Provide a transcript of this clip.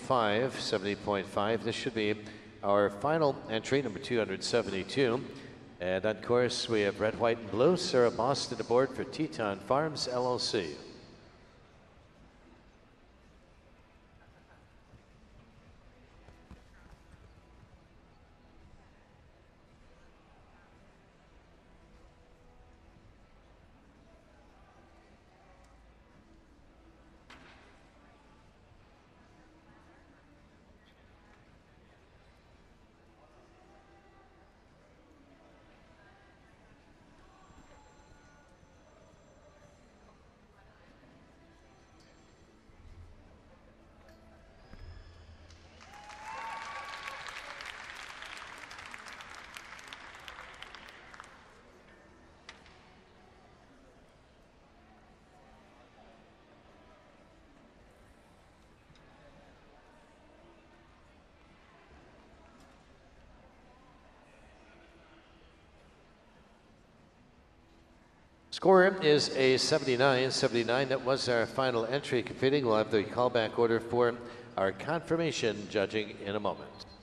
70.5. This should be our final entry, number 272. And on course, we have red, white, and blue. Sarah Boston aboard for Teton Farms, LLC. Score is a 79. That was our final entry competing. We'll have the callback order for our confirmation judging in a moment.